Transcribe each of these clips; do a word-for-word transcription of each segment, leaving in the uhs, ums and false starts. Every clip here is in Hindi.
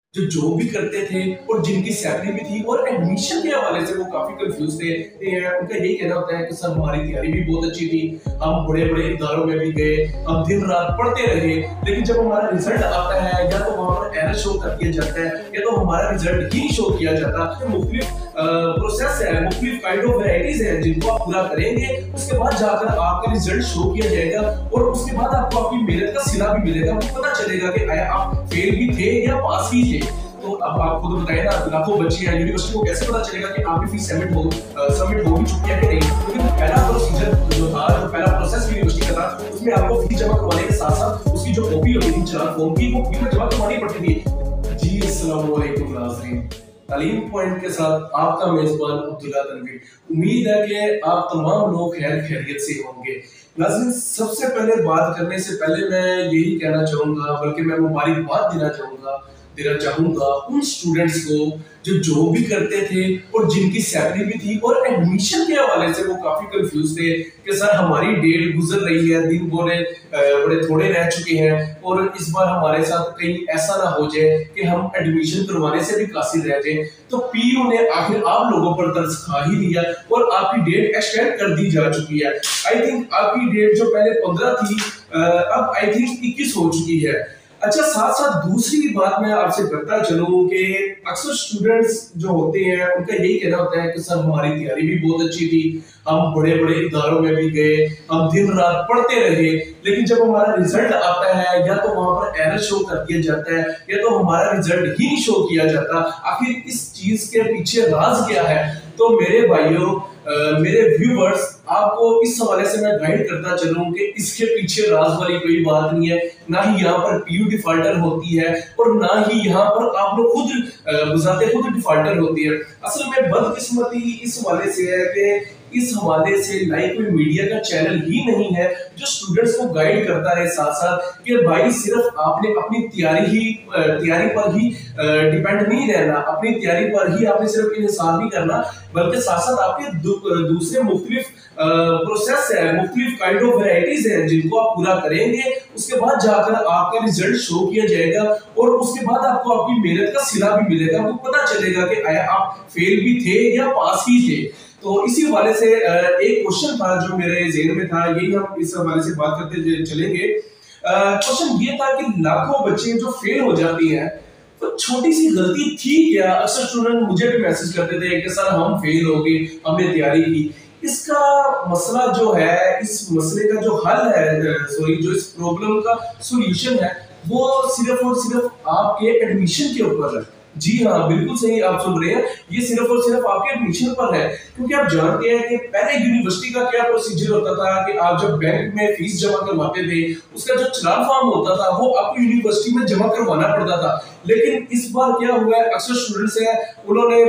जो जॉब भी करते थे और जिनकी सैलरी भी थी और एडमिशन के हवाले से वो काफी कंफ्यूज थे। ए, उनका यही कहना होता है कि सर हमारी तैयारी भी बहुत अच्छी थी, हम बड़े बड़े इदारों में भी गए, हम दिन रात पढ़ते रहे, लेकिन जब हमारा रिजल्ट आता है या तो वहां पर एरर शो कर दिया जाता है या तो हमारा रिजल्ट ही शो किया जाता है। मुख्तलिफ प्रोसेस है, मुख्तलिफ काइंड ऑफ वैरायटीज है जिनको आप पूरा करेंगे, उसके बाद जाकर आपका रिजल्ट शो किया जाएगा और उसके बाद आपको आपकी मेहनत का सिला भी मिलेगा। आपको पता चलेगा कि आया आप फेल भी थे या पास ही थे। तो अब आप खुद बताइए ना, लाखों बच्चे हैं, यूनिवर्सिटी को कैसे पता चलेगा कि आपकी फीस सबमिट हो सबमिट हो भी चुकी है कि नहीं? क्योंकि तो पहला प्रोसीजर जो था, जो पहला प्रोसेस यूनिवर्सिटी का था, उसमें आपको फीस जमा करवाने के साथ साथ उसकी जो कॉपी होती थी चालान फॉर्म की, वो फीस जमा करवानी पड़ती थी। जी अस्सलाम वालेकुम नाज़रीन, तालीम पॉइंट के साथ आपका मेजबान अब्दुल्ला तनवीर। उम्मीद है कि आप तमाम लोग खैर खैरियत से होंगे। नाज़रीन, सबसे पहले बात करने से पहले मैं यही कहना चाहूंगा, बल्कि मैं मुबारकबाद देना चाहूंगा देना चाहूंगा उन स्टूडेंट्स को जो जॉब भी करते थे और जिनकी सैलरी भी थी और एडमिशन के हवाले से वो काफी कंफ्यूज थे कि सर हमारी डेट गुजर रही है, दिन बोले बड़े थोड़े रह चुके हैं और इस बार हमारे साथ कहीं ऐसा ना हो जाए कि हम एडमिशन करवाने से भी कासिर रह जाए। तो पीयू ने आखिर आप लोगों पर तरस खा ही लिया और आपकी डेट एक्सटेंड कर दी जा चुकी है। आई थिंक आपकी डेट जो पहले पंद्रह थी अब आई थिंक इक्कीस हो चुकी है। अच्छा, साथ साथ दूसरी बात मैं आपसे करता चलूं कि अक्सर स्टूडेंट्स जो होते हैं उनका यही कहना होता है कि सर हमारी तैयारी भी बहुत अच्छी थी, हम बड़े बड़े इदारों में भी गए, हम दिन रात पढ़ते रहे, लेकिन जब हमारा रिजल्ट आता है या तो वहां पर एरर शो कर दिया जाता है या तो हमारा रिजल्ट ही नहीं शो किया जाता। आखिर इस चीज के पीछे राज क्या है? तो मेरे भाइयों, Uh, मेरे व्यूवर्स, आपको इस हवाले से मैं गाइड करता चलूं कि इसके पीछे राज वाली कोई बात नहीं है, ना ही यहाँ पर पीयू डिफॉल्टर होती है और ना ही यहाँ पर आप लोग खुद गुजारते खुद डिफॉल्टर होती है। असल में बदकिस्मती इस हवाले से है कि इस हवाले से लाइव कोई मीडिया का चैनल ही नहीं है जो स्टूडेंट्स को गाइड करता रहे साथ साथ कि भाई सिर्फ आपने अपनी तैयारी ही तैयारी पर ही डिपेंड नहीं रहना, अपनी तैयारी पर ही आपने सिर्फ इंतजार नहीं करना, बल्कि साथ साथ आपके दू, दूसरे मुख्तलिफ प्रोसेस है, मुख्तलिफ काइंड ऑफ वैरायटीज है जिनको आप पूरा करेंगे, उसके बाद जाकर आपका रिजल्ट शो किया जाएगा और उसके बाद आपको आपकी मेहनत का सिला भी मिलेगा। आपको पता चलेगा कि आया आप फेल भी थे या पास ही थे। तो इसी हवाले से एक क्वेश्चन था जो मेरे ज़हन में था, यही हम इस हवाले से बात करते चलेंगे। क्वेश्चन ये था कि लाखों बच्चे जो फेल हो जाती हैं, तो छोटी सी गलती थी क्या? अक्सर स्टूडेंट मुझे भी मैसेज करते थे कि सर हम फेल हो गए, हमने तैयारी की। इसका मसला जो है, इस मसले का जो हल है, सॉरी जो इस प्रॉब्लम का सॉल्यूशन है, वो सिर्फ और सिर्फ आपके एडमिशन के ऊपर है। जी हाँ, बिल्कुल सही आप सुन रहे हैं, ये सिर्फ और सिर्फ आपके एडमिशन पर है। क्योंकि आप जानते हैं कि पहले यूनिवर्सिटी का क्या प्रोसीजर होता था कि आप जब बैंक में फीस जमा करवाते थे, उसका जो चलान फॉर्म होता था वो आपको यूनिवर्सिटी में जमा करवाना पड़ता था। लेकिन इस बार क्या हुआ है, अक्सर स्टूडेंट्स हैं उन्होंने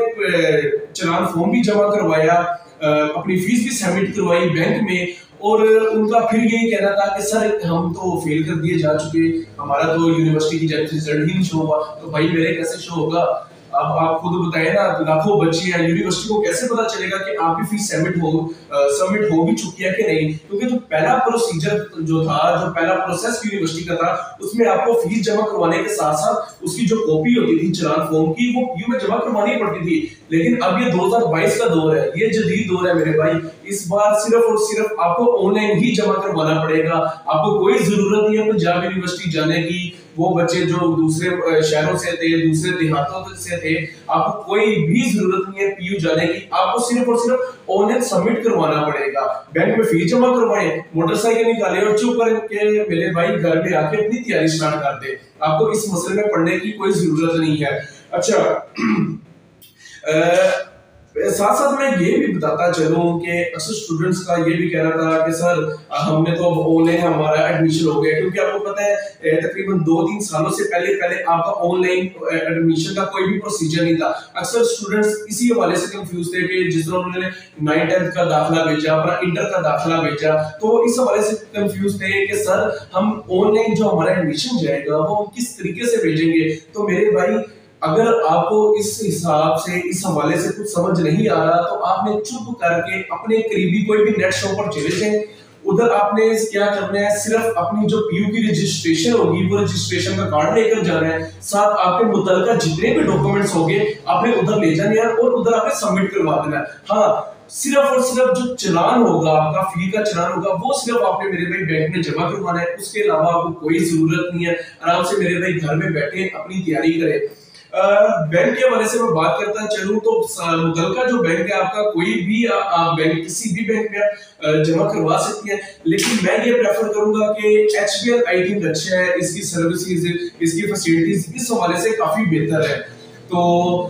चलान फॉर्म भी जमा करवाया, अपनी फीस भी सबमिट करवाई बैंक में, और उनका फिर यही कहना था कि सर हम तो फेल कर दिए जा चुके, हमारा तो यूनिवर्सिटी की रिजल्ट ही नहीं शो हुआ। तो भाई मेरे कैसे शो होगा? अब आप खुद बताएं ना, लाखों बच्चे हैं, यूनिवर्सिटी को कैसे पता चलेगा कि आपकी फीस सबमिट हो सबमिट हो भी चुकी है कि नहीं? क्योंकि जो पहला प्रोसीजर जो था, जो पहला प्रोसेस यूनिवर्सिटी का था, उसमें आपको फीस जमा करवाने के साथ साथ उसकी जो कॉपी होती थी चलान फॉर्म की, वो पीयू में जमा करवानी पड़ती थी। लेकिन अब ये दो हज़ार बाईस का दौर है, ये जदीद दौर है मेरे भाई। इस बार सिर्फ और सिर्फ आपको ऑनलाइन ही जमा करवाना पड़ेगा। आपको कोई जरूरत नहीं है पंजाब यूनिवर्सिटी जाने की। वो बच्चे जो दूसरे शहरों से थे, दूसरे देहातों से थे, आपको कोई भी जरूरत नहीं है पीयू जाने की। आपको सिर्फ और सिर्फ ऑनलाइन सबमिट करवाना पड़ेगा। बैंक में फीस जमा करवाएं, मोटरसाइकिल निकालें और चुप करके मेरे भाई घर में आके अपनी तैयारी स्टार्ट कर दे। आपको इस मसले में पढ़ने की कोई जरूरत नहीं है। अच्छा, आ, साथ साथ मैं ये भी बताता चलूं कि अक्सर स्टूडेंट्स का ये भी कहना था कि सर हमने तो अब ऑनलाइन हमारा एडमिशन हो गया। क्योंकि आपको पता है तकरीबन दो तीन सालों से पहले पहले आपका ऑनलाइन एडमिशन का कोई भी प्रोसीजर नहीं था। अक्सर स्टूडेंट्स इसी हवाले से कंफ्यूज थे कि जिस तरह उन्होंने नाइन टेंथ का दाखिला भेजा, अपना इंटर का दाखिला भेजा, तो इस हवाले से कंफ्यूज थे कि सर हम ऑनलाइन जो हमारा एडमिशन जाएगा वो हम किस तरीके से भेजेंगे। तो मेरे भाई, अगर आपको इस हिसाब से, इस हवाले से कुछ समझ नहीं आ रहा, तो आपने चुप करके अपने करीबी कोई भी नेट शो पर चले जाएं, उधर आपने क्या करना है, सिर्फ अपनी जो पीयू की रजिस्ट्रेशन होगी वो रजिस्ट्रेशन का कार्ड लेकर जाना है, साथ आपके मुतलका जितने भी डॉक्यूमेंट्स होंगे आपने उधर ले जाने हैं और उधर आपने सबमिट करवा देना है। हाँ, सिर्फ और सिर्फ जो चलान होगा, आपका फी का चलान होगा, वो सिर्फ आपने मेरे भाई बैंक में जमा करवाना है। उसके अलावा आपको कोई जरूरत नहीं है, आराम से मेरे भाई घर में बैठे अपनी तैयारी करें। बैंक के हवाले से मैं बात करता चलूं तो मुतलका जो बैंक है आपका, कोई भी आ, आप बैंक किसी भी बैंक में जमा करवा सकती है, लेकिन मैं ये प्रेफर करूंगा कि एचबीएल आई थिंक अच्छा है, इसकी सर्विसेज, इसकी फैसिलिटीज इस हवाले से काफी बेहतर है। तो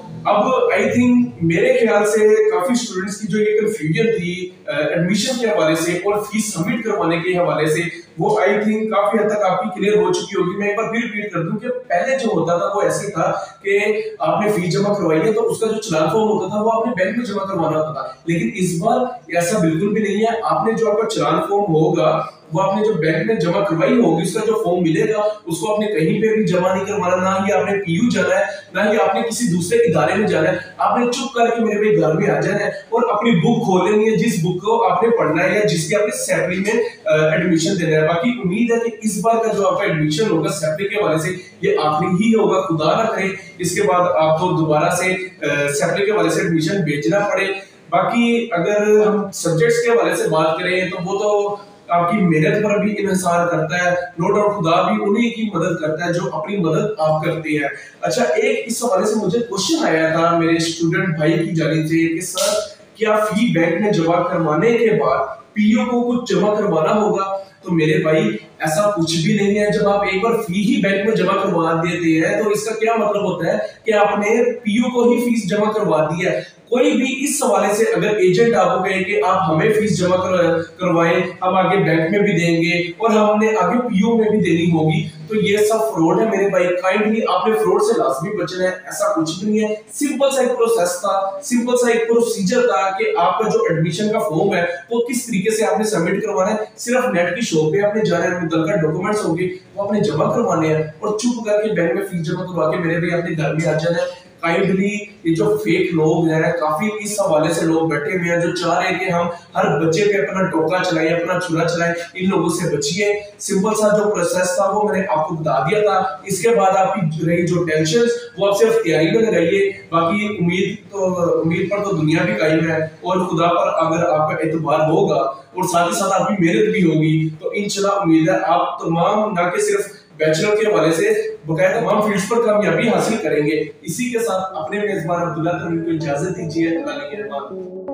अब आई थिंक मेरे ख्याल से काफी स्टूडेंट्स की जो ये कंफ्यूजन थी एडमिशन के हवाले से और फीस सबमिट करवाने के हवाले से, वो आई थिंक काफी हद तक आपकी क्लियर हो चुकी होगी। मैं एक बार फिर रिपीट कर दूं कि पहले जो होता था वो ऐसे था कि आपने फीस जमा करवाई है तो उसका जो चलान फॉर्म होता था वो आपने बैंक में जमा करवाना होता था, लेकिन इस बार ऐसा बिल्कुल भी नहीं है। आपने जो आपका चलान फॉर्म होगा वो आपने जो बैंक में जमा करवाई होगी, उसका जो फॉर्म मिलेगा उसको आपने कहीं पे भी जमा नहीं करवाना, ना ही आपने पीयू जाना है, ना ही आपने किसी दूसरे इदारे में जाना है। आपने चुप करके मेरे भाई घर में आ जाना है और अपनी बुक खोल लेनी है, जिस बुक को आपने पढ़ना है या जिसके आपने सेपरी में एडमिशन देना है। बाकी उम्मीद है कि इस बार का जो आपका एडमिशन होगा सेपरी के हवाले से ये आखिरी ही होगा, खुदा ना करे इसके बाद आपको दोबारा से सेपरी के हवाले से एडमिशन भेजना पड़े। बाकी अगर हम सब्जेक्ट्स के हवाले से बात करें तो वो तो आपकी मेहनत पर भी इन्हिसार करता है, नो डाउट खुदा भी उन्हीं की मदद करता है जो अपनी मदद आप करते हैं। अच्छा, एक इस हवाले से मुझे क्वेश्चन आया था मेरे स्टूडेंट भाई की जानिब से कि सर क्या फी बैंक में जमा करवाने के बाद पीओ को कुछ जमा करवाना होगा? तो मेरे भाई ऐसा कुछ भी नहीं है। जब आप एक बार फी ही बैंक में जमा करवा देते हैं तो इसका क्या मतलब होता है कि आपने पीओ को ही फीस जमा करवा दी है। कोई भी इस हवाले से अगर एजेंट आपको कहे कि आप हमें फीस जमा करवाएं, हम आगे बैंक में भी देंगे और हमने आगे पीओ में भी देनी होगी, तो ये सब फ्रॉड है मेरे भाई। काइंडली आपने फ्रॉड से लाजमी बचना है, ऐसा कुछ भी नहीं है। सिंपल सा एक प्रोसेस था, सिंपल सा एक प्रोसीजर था कि आपका जो एडमिशन का फॉर्म है वो किस तरीके से आपने सबमिट करवाना है। सिर्फ नेट की शॉप पे आपने जाना है, मुतलका डॉक्यूमेंट्स होंगे वो आपने जमा करवाने हैं और चुप करके बैंक में फीस जमा करवा के मेरे भाई अपने घर में आ जाना है। काइंडली ये जो फेक लोग हैं, काफी इस हवाले से लोग बैठे हुए हैं जो चाह रहे हैं कि हम हर बच्चे पे अपना टोका चलाएं, अपना छुरा चलाएं, इन लोगों से बचिए। सिंपल सा जो प्रोसेस था वो मैंने आपको बता दिया था। इसके बाद आपकी रही जो टेंशन वो आप सिर्फ तैयारी में लगाइए। बाकी उम्मीद तो उम्मीद पर तो दुनिया भी कायम है और खुदा पर अगर आपका एतबार होगा और साथ ही साथ आपकी मेहनत भी होगी तो इंशाल्लाह उम्मीद है आप तमाम ना कि सिर्फ बैचलर के हवाले से बकाया तमाम फील्ड्स पर कामयाबी हासिल करेंगे। इसी के साथ अपने मेजबान अब्दुल्ला तमीम को इजाजत दीजिए। अल्लाह ने मेहरबान।